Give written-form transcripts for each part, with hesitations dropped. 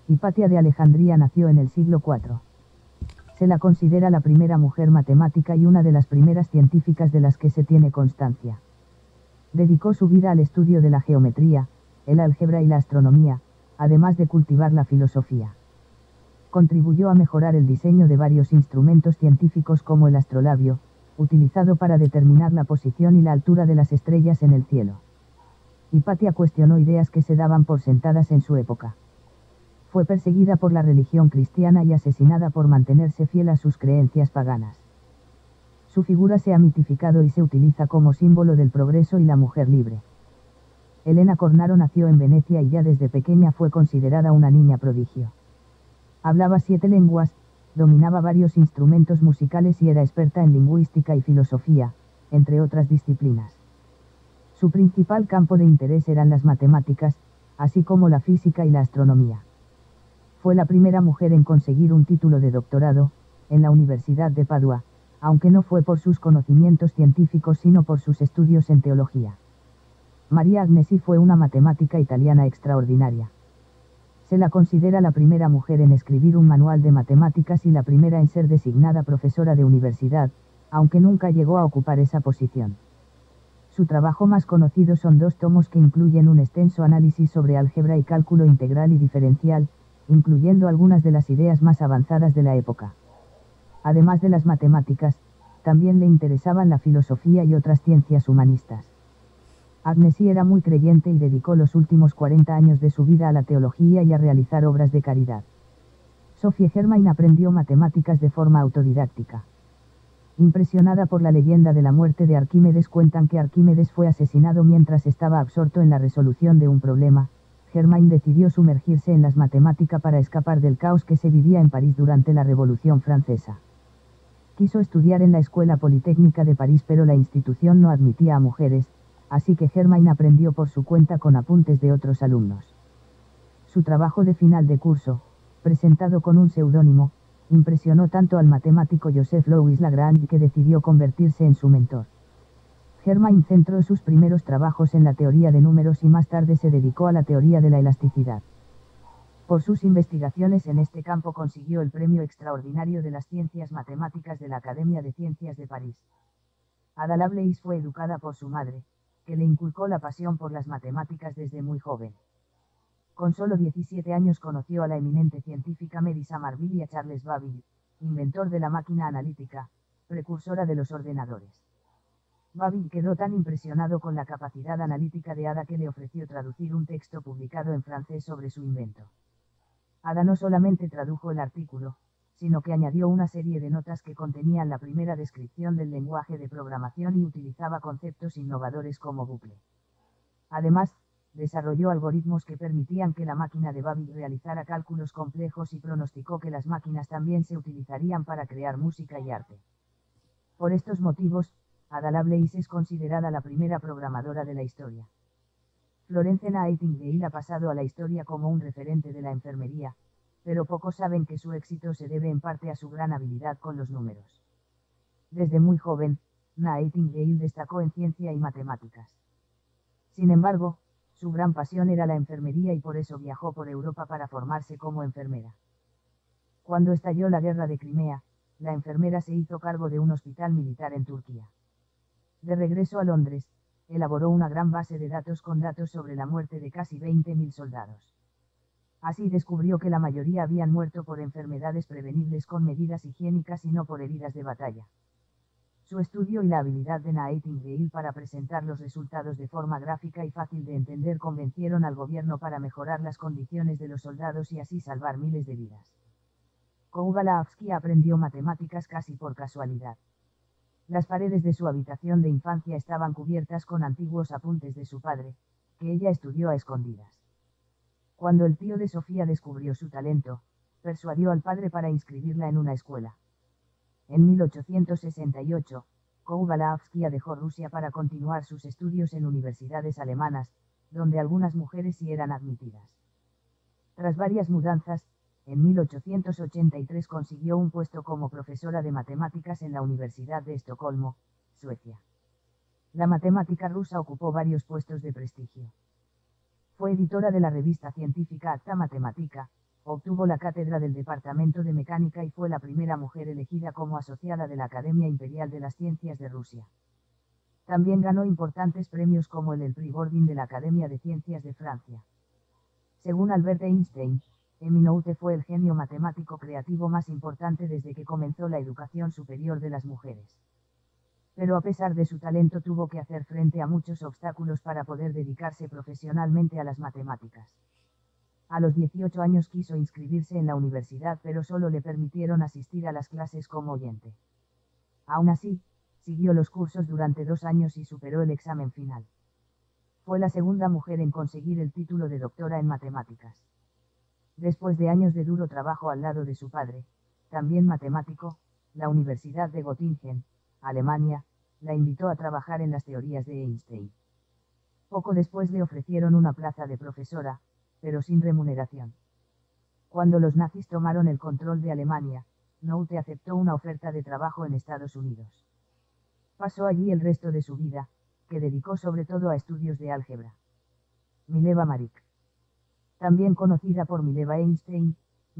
Hipatia de Alejandría nació en el siglo IV. Se la considera la primera mujer matemática y una de las primeras científicas de las que se tiene constancia. Dedicó su vida al estudio de la geometría, el álgebra y la astronomía, además de cultivar la filosofía. Contribuyó a mejorar el diseño de varios instrumentos científicos como el astrolabio, utilizado para determinar la posición y la altura de las estrellas en el cielo. Hipatia cuestionó ideas que se daban por sentadas en su época. Fue perseguida por la religión cristiana y asesinada por mantenerse fiel a sus creencias paganas. Su figura se ha mitificado y se utiliza como símbolo del progreso y la mujer libre. Elena Cornaro nació en Venecia y ya desde pequeña fue considerada una niña prodigio. Hablaba 7 lenguas, dominaba varios instrumentos musicales y era experta en lingüística y filosofía, entre otras disciplinas. Su principal campo de interés eran las matemáticas, así como la física y la astronomía. Fue la primera mujer en conseguir un título de doctorado, en la Universidad de Padua, aunque no fue por sus conocimientos científicos sino por sus estudios en teología. María Agnesi fue una matemática italiana extraordinaria. Se la considera la primera mujer en escribir un manual de matemáticas y la primera en ser designada profesora de universidad, aunque nunca llegó a ocupar esa posición. Su trabajo más conocido son 2 tomos que incluyen un extenso análisis sobre álgebra y cálculo integral y diferencial, incluyendo algunas de las ideas más avanzadas de la época. Además de las matemáticas, también le interesaban la filosofía y otras ciencias humanistas. Agnesi era muy creyente y dedicó los últimos 40 años de su vida a la teología y a realizar obras de caridad. Sophie Germain aprendió matemáticas de forma autodidáctica. Impresionada por la leyenda de la muerte de Arquímedes, cuentan que Arquímedes fue asesinado mientras estaba absorto en la resolución de un problema. Germain decidió sumergirse en las matemáticas para escapar del caos que se vivía en París durante la Revolución Francesa. Quiso estudiar en la Escuela Politécnica de París, pero la institución no admitía a mujeres, así que Germain aprendió por su cuenta con apuntes de otros alumnos. Su trabajo de final de curso, presentado con un seudónimo, impresionó tanto al matemático Joseph Louis Lagrange que decidió convertirse en su mentor. Germain centró sus primeros trabajos en la teoría de números y más tarde se dedicó a la teoría de la elasticidad. Por sus investigaciones en este campo consiguió el Premio Extraordinario de las Ciencias Matemáticas de la Academia de Ciencias de París. Ada Lovelace fue educada por su madre, que le inculcó la pasión por las matemáticas desde muy joven. Con solo 17 años conoció a la eminente científica Mary Somerville y a Charles Babbage, inventor de la máquina analítica, precursora de los ordenadores. Babbage quedó tan impresionado con la capacidad analítica de Ada que le ofreció traducir un texto publicado en francés sobre su invento. Ada no solamente tradujo el artículo, sino que añadió una serie de notas que contenían la primera descripción del lenguaje de programación y utilizaba conceptos innovadores como bucle. Además, desarrolló algoritmos que permitían que la máquina de Babbage realizara cálculos complejos y pronosticó que las máquinas también se utilizarían para crear música y arte. Por estos motivos, Ada Lovelace es considerada la primera programadora de la historia. Florence Nightingale ha pasado a la historia como un referente de la enfermería, pero pocos saben que su éxito se debe en parte a su gran habilidad con los números. Desde muy joven, Nightingale destacó en ciencia y matemáticas. Sin embargo, su gran pasión era la enfermería y por eso viajó por Europa para formarse como enfermera. Cuando estalló la guerra de Crimea, la enfermera se hizo cargo de un hospital militar en Turquía. De regreso a Londres, elaboró una gran base de datos con datos sobre la muerte de casi 20.000 soldados. Así descubrió que la mayoría habían muerto por enfermedades prevenibles con medidas higiénicas y no por heridas de batalla. Su estudio y la habilidad de Nightingale para presentar los resultados de forma gráfica y fácil de entender convencieron al gobierno para mejorar las condiciones de los soldados y así salvar miles de vidas. Kovalavsky aprendió matemáticas casi por casualidad. Las paredes de su habitación de infancia estaban cubiertas con antiguos apuntes de su padre, que ella estudió a escondidas. Cuando el tío de Sofía descubrió su talento, persuadió al padre para inscribirla en una escuela. En 1868, Kovalavsky dejó Rusia para continuar sus estudios en universidades alemanas, donde algunas mujeres sí eran admitidas. Tras varias mudanzas, en 1883 consiguió un puesto como profesora de matemáticas en la Universidad de Estocolmo, Suecia. La matemática rusa ocupó varios puestos de prestigio. Fue editora de la revista científica Acta Matematica, obtuvo la cátedra del Departamento de Mecánica y fue la primera mujer elegida como asociada de la Academia Imperial de las Ciencias de Rusia. También ganó importantes premios como el Prix Bordin de la Academia de Ciencias de Francia. Según Albert Einstein, Noether fue el genio matemático creativo más importante desde que comenzó la educación superior de las mujeres. Pero a pesar de su talento tuvo que hacer frente a muchos obstáculos para poder dedicarse profesionalmente a las matemáticas. A los 18 años quiso inscribirse en la universidad, pero solo le permitieron asistir a las clases como oyente. Aún así, siguió los cursos durante 2 años y superó el examen final. Fue la segunda mujer en conseguir el título de doctora en matemáticas. Después de años de duro trabajo al lado de su padre, también matemático, la Universidad de Göttingen, Alemania, la invitó a trabajar en las teorías de Einstein. Poco después le ofrecieron una plaza de profesora, pero sin remuneración. Cuando los nazis tomaron el control de Alemania, Noether aceptó una oferta de trabajo en Estados Unidos. Pasó allí el resto de su vida, que dedicó sobre todo a estudios de álgebra. Mileva Marić. También conocida por Mileva Einstein,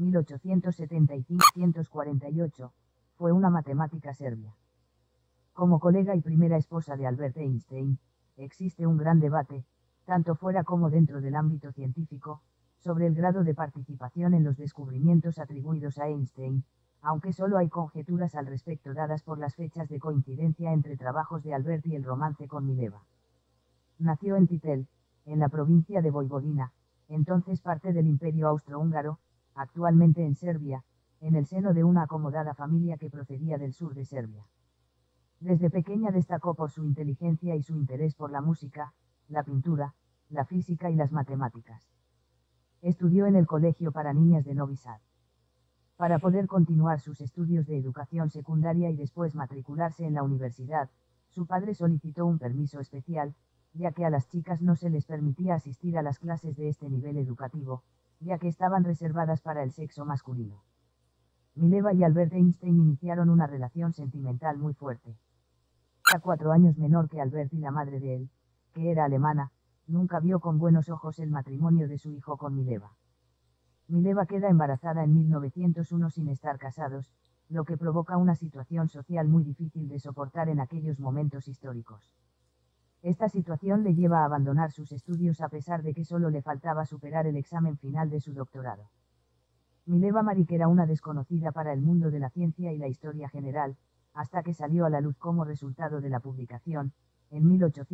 1875-1848, fue una matemática serbia. Como colega y primera esposa de Albert Einstein, existe un gran debate, tanto fuera como dentro del ámbito científico, sobre el grado de participación en los descubrimientos atribuidos a Einstein, aunque solo hay conjeturas al respecto dadas por las fechas de coincidencia entre trabajos de Albert y el romance con Mileva. Nació en Titel, en la provincia de Voivodina, entonces parte del Imperio Austrohúngaro, actualmente en Serbia, en el seno de una acomodada familia que procedía del sur de Serbia. Desde pequeña destacó por su inteligencia y su interés por la música, la pintura, la física y las matemáticas. Estudió en el colegio para niñas de Novi Sad. Para poder continuar sus estudios de educación secundaria y después matricularse en la universidad, su padre solicitó un permiso especial, ya que a las chicas no se les permitía asistir a las clases de este nivel educativo, ya que estaban reservadas para el sexo masculino. Mileva y Albert Einstein iniciaron una relación sentimental muy fuerte. Era 4 años menor que Albert y la madre de él, que era alemana, nunca vio con buenos ojos el matrimonio de su hijo con Mileva. Mileva queda embarazada en 1901 sin estar casados, lo que provoca una situación social muy difícil de soportar en aquellos momentos históricos. Esta situación le lleva a abandonar sus estudios a pesar de que solo le faltaba superar el examen final de su doctorado. Mileva Marić era una desconocida para el mundo de la ciencia y la historia general, hasta que salió a la luz como resultado de la publicación, en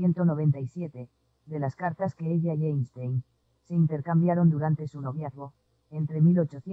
1897, de las cartas que ella y Einstein se intercambiaron durante su noviazgo, entre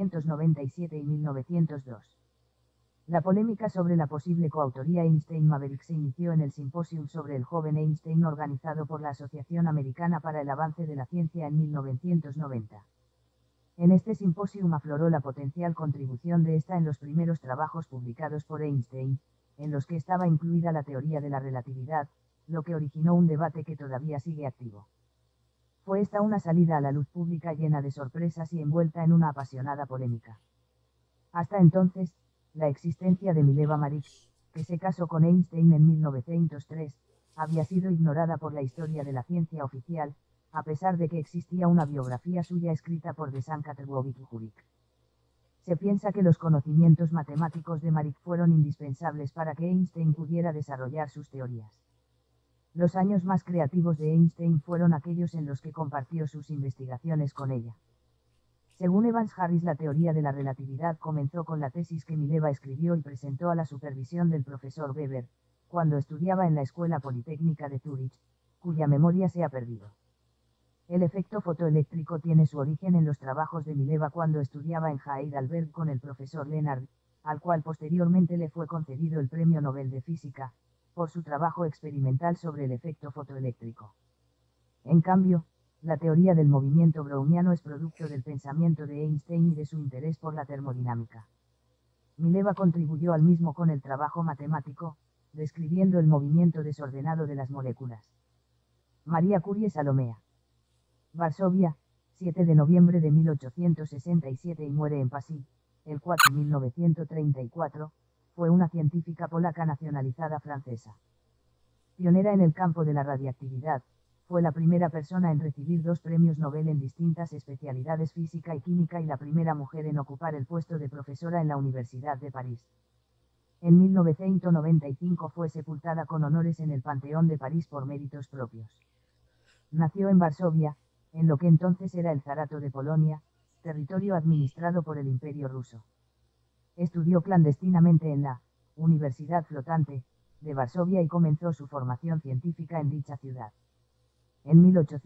1897 y 1902. La polémica sobre la posible coautoría Einstein-Maverick se inició en el simposium sobre el joven Einstein organizado por la Asociación Americana para el Avance de la Ciencia en 1990. En este simposium afloró la potencial contribución de esta en los primeros trabajos publicados por Einstein, en los que estaba incluida la teoría de la relatividad, lo que originó un debate que todavía sigue activo. Fue esta una salida a la luz pública llena de sorpresas y envuelta en una apasionada polémica. Hasta entonces, la existencia de Mileva Marić, que se casó con Einstein en 1903, había sido ignorada por la historia de la ciencia oficial, a pesar de que existía una biografía suya escrita por Desan Katerwovic. Se piensa que los conocimientos matemáticos de Marić fueron indispensables para que Einstein pudiera desarrollar sus teorías. Los años más creativos de Einstein fueron aquellos en los que compartió sus investigaciones con ella. Según Evans Harris, la teoría de la relatividad comenzó con la tesis que Mileva escribió y presentó a la supervisión del profesor Weber, cuando estudiaba en la Escuela Politécnica de Zúrich, cuya memoria se ha perdido. El efecto fotoeléctrico tiene su origen en los trabajos de Mileva cuando estudiaba en Heidelberg con el profesor Lennard, al cual posteriormente le fue concedido el Premio Nobel de Física, por su trabajo experimental sobre el efecto fotoeléctrico. En cambio, la teoría del movimiento browniano es producto del pensamiento de Einstein y de su interés por la termodinámica. Mileva contribuyó al mismo con el trabajo matemático, describiendo el movimiento desordenado de las moléculas. María Curie Salomea. Varsovia, 7 de noviembre de 1867 y muere en Passy, el 4 de 1934, fue una científica polaca nacionalizada francesa. Pionera en el campo de la radiactividad, Fue la primera persona en recibir 2 premios Nobel en distintas especialidades física y química y la primera mujer en ocupar el puesto de profesora en la Universidad de París. En 1995 fue sepultada con honores en el Panteón de París por méritos propios. Nació en Varsovia, en lo que entonces era el Zarato de Polonia, territorio administrado por el Imperio ruso. Estudió clandestinamente en la Universidad Flotante de Varsovia y comenzó su formación científica en dicha ciudad. En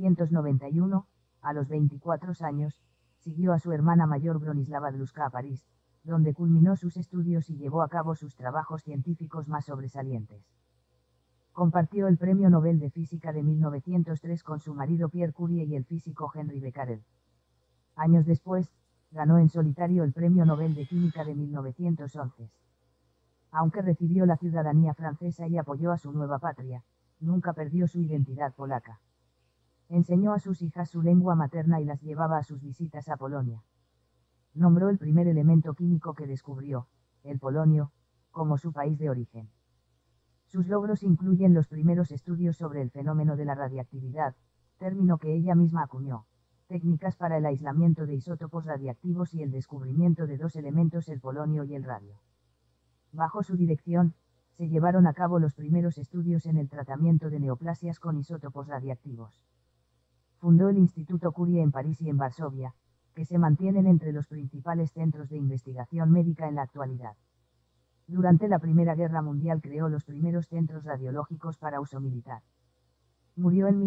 1891, a los 24 años, siguió a su hermana mayor Bronislava Dluska a París, donde culminó sus estudios y llevó a cabo sus trabajos científicos más sobresalientes. Compartió el Premio Nobel de Física de 1903 con su marido Pierre Curie y el físico Henri Becquerel. Años después, ganó en solitario el Premio Nobel de Química de 1911. Aunque recibió la ciudadanía francesa y apoyó a su nueva patria, nunca perdió su identidad polaca. Enseñó a sus hijas su lengua materna y las llevaba a sus visitas a Polonia. Nombró el primer elemento químico que descubrió, el polonio, como su país de origen. Sus logros incluyen los primeros estudios sobre el fenómeno de la radiactividad, término que ella misma acuñó, técnicas para el aislamiento de isótopos radiactivos y el descubrimiento de 2 elementos, el polonio y el radio. Bajo su dirección, se llevaron a cabo los primeros estudios en el tratamiento de neoplasias con isótopos radiactivos. Fundó el Instituto Curie en París y en Varsovia, que se mantienen entre los principales centros de investigación médica en la actualidad. Durante la Primera Guerra Mundial creó los primeros centros radiológicos para uso militar. Murió en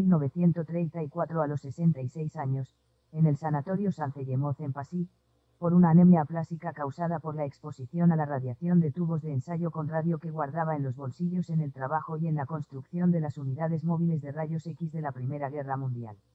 1934 a los 66 años, en el Sanatorio Saint-Zeyemoz en Passy, por una anemia aplásica causada por la exposición a la radiación de tubos de ensayo con radio que guardaba en los bolsillos en el trabajo y en la construcción de las unidades móviles de rayos X de la Primera Guerra Mundial.